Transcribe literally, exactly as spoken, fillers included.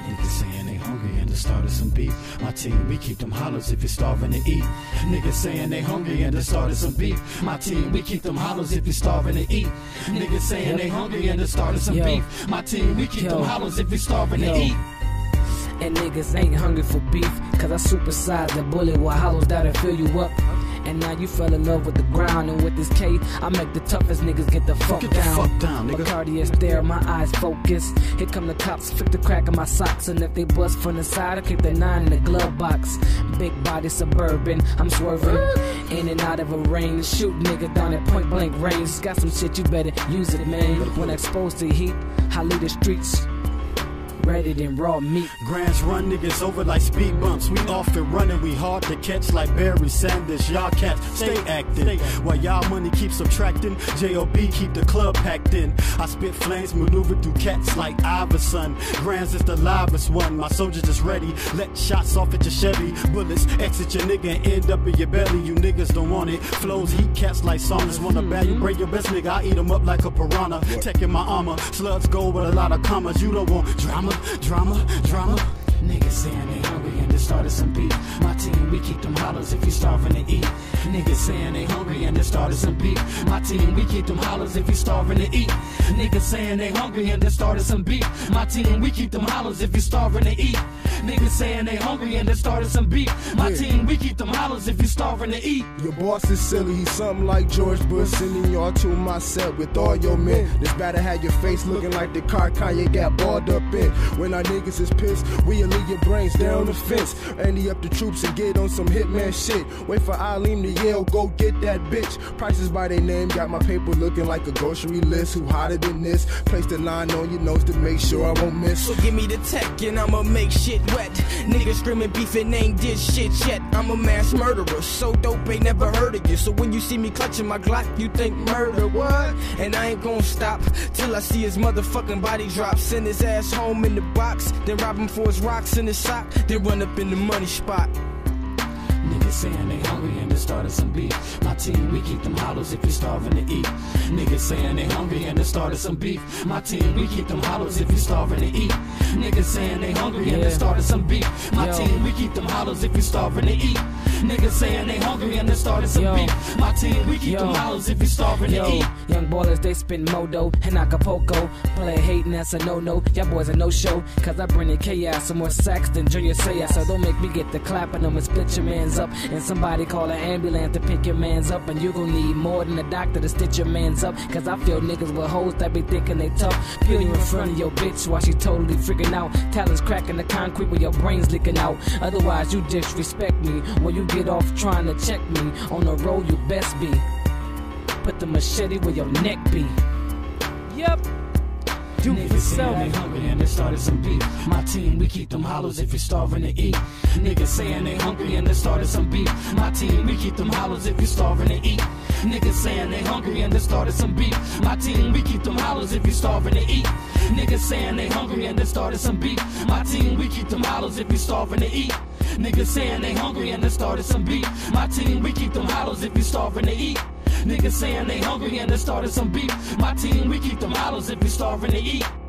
Niggas saying they hungry and they started some beef. My team, we keep them hollows if you're starving to eat. Niggas saying they hungry and they started some beef. My team, we keep them hollows if you're starving to eat. Niggas saying they hungry and they started some beef. My team, we keep them hollows if you're starving to eat. And niggas ain't hungry for beef, cause I supersize the bullet while hollows that'll fill you up. And now you fell in love with the ground, and with this K, I make the toughest niggas get the fuck get down. The fuck down, nigga. Bacardi is there, my eyes focus. Here come the cops, flick the crack in my socks, and if they bust from the side, I keep the nine in the glove box. Big body suburban, I'm swerving in and out of a range, shoot nigga down at point blank range. Got some shit, you better use it, man. When exposed to heat, I lead the streets. Ready than raw meat. Grands run niggas over like speed bumps. We off and running, we hard to catch like Barry Sanders. Y'all cats stay acting while y'all money keeps subtracting. J O B keep the club packed in. I spit flames, maneuver through cats like Iverson. Grands is the livest one. My soldiers just ready. Let shots off at your Chevy. Bullets exit your nigga and end up in your belly. You niggas don't want it. Flows heat cats like saunas. Wanna bad you, break your best nigga. I eat them up like a piranha. Taking my armor. Slugs go with a lot of commas. You don't want drama. Drama, drama. Niggas saying they hungry and they started some beef. My team, we keep them hollows if you starving to eat. Niggas saying they hungry and they started some beef. My team, we keep them hollows if you starving to eat. Niggas saying they hungry and they started some beef. My team, we keep them hollows if you starving to eat. Niggas saying they hungry and they started some beef. My yeah. team, we keep them hollows if you starving to eat. Your boss is silly, he's something like George Bush. Sending y'all to my set with all your men. This better have your face looking like the car Kanye got balled up in. When our niggas is pissed, we'll leave your brains down the fence. Ante up the troops and get on some hitman shit. Wait for Eileen to yell, go get that bitch. Prices by their name, got my paper looking like a grocery list. Who hotter than this? Place the line on your nose to make sure I won't miss. So give me the tech and I'ma make shit wet. Niggas screaming beef and ain't did shit yet. I'm a mass murderer, so dope ain't never heard of you. So when you see me clutching my Glock, you think murder, what? And I ain't gon' stop till I see his motherfucking body drop. Send his ass home in the box, then rob him for his rocks in his sock, then run up in the money spot. Niggas saying they hungry and they started some beef. My team, we keep them hollows if you're starving to eat. Niggas saying they hungry and they started some beef. My team, we keep them hollows if you're starving to eat. Niggas saying they hungry and they started some beef. My Yo. team, we keep them hollows if you're starving to eat. Niggas saying they hungry and they started some Yo. beef. My team, we keep Yo. them hollows if you're starving Yo. to eat. Young ballers, they spin modo and Acapulco. Play hating, that's a no-no. Y'all boys a no-show, cause I bring the chaos. Some more sacks than Junior Seau. So don't make me get the clapping them and split your mans up. And somebody call an ambulance to pick your mans up. And you gon' need more than a doctor to stitch your mans up. Cause I feel niggas with hoes that be thinking they tough. Feel you in front of your bitch while she totally freaking out. Talents cracking the concrete with your brains leaking out. Otherwise you disrespect me when you get off trying to check me. On the road you best be. Put the machete where your neck be. Yep. Do Niggas saying they hungry and they started some beef. My team, we keep them hollows if you're starving to eat. Niggas saying they hungry and they started some beef. My team, we keep them hollows if you're starving to eat. Niggas saying they hungry and they started some beef. My team, we keep them hollows if you're starving to eat. Niggas saying they hungry and they started some beef. My team, we keep them hollows if you're starving to eat. Niggas saying they hungry and they started some beef. My team, we keep them hollows if you're starving to eat. Niggas saying they hungry and they started some beef. My team, we keep them hollows if you're starving to eat.